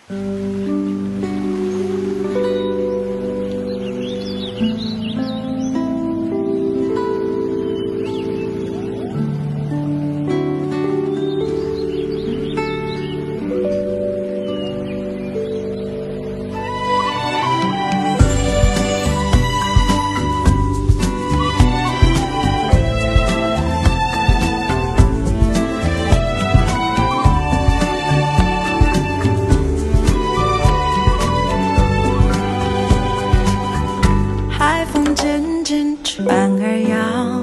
船儿摇，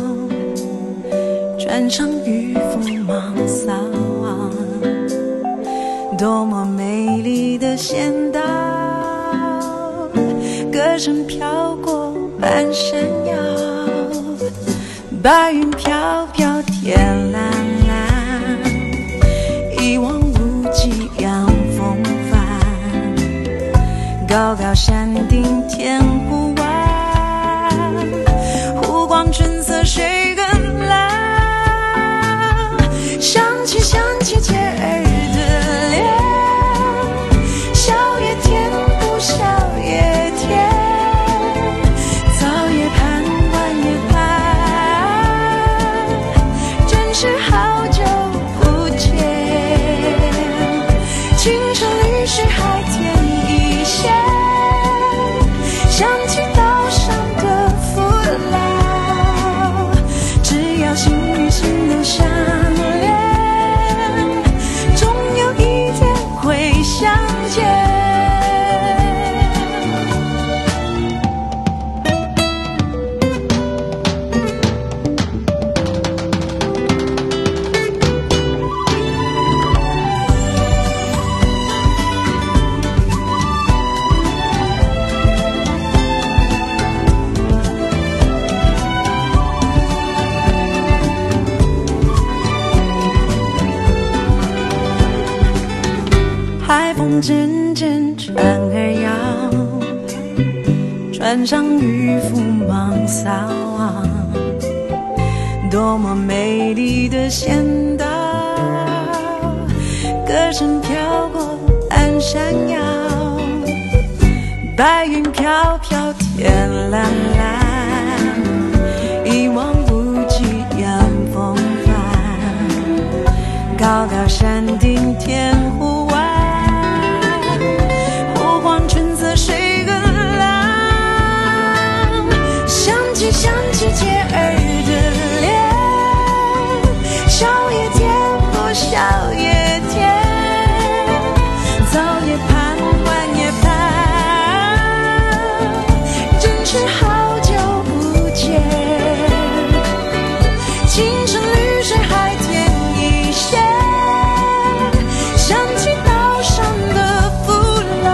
船上渔夫忙扫网，多么美丽的仙岛，歌声飘过半山腰，白云飘飘天蓝蓝，一望无际阳风帆，高高山顶天湖湾，湖光春色水更蓝，想起姐儿的脸，笑也甜不笑也甜，早也盼晚也盼，真是好久不见，青春绿水海天一线，想起岛上的父老，只要心与心都相连，终有一天会相见。海风阵阵，船儿摇，船上渔夫忙扫网，多么美丽的仙岛，歌声飘过半山腰，白云飘飘天蓝蓝，一望无际阳风帆，高高山顶天湖湾，春色水更蓝，想起姐儿的脸，笑也甜不笑也甜，早也盼晚也盼，真是好久不见，青春绿水海天一线，想起岛上的父老，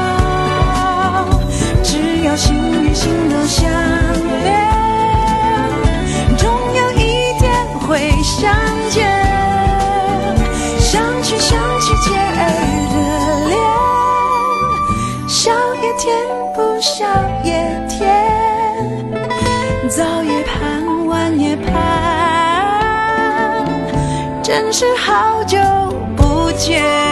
心与心都相连，终有一天会相见。想起姐儿的脸，笑也甜不笑也甜，早也盼晚也盼，真是好久不见。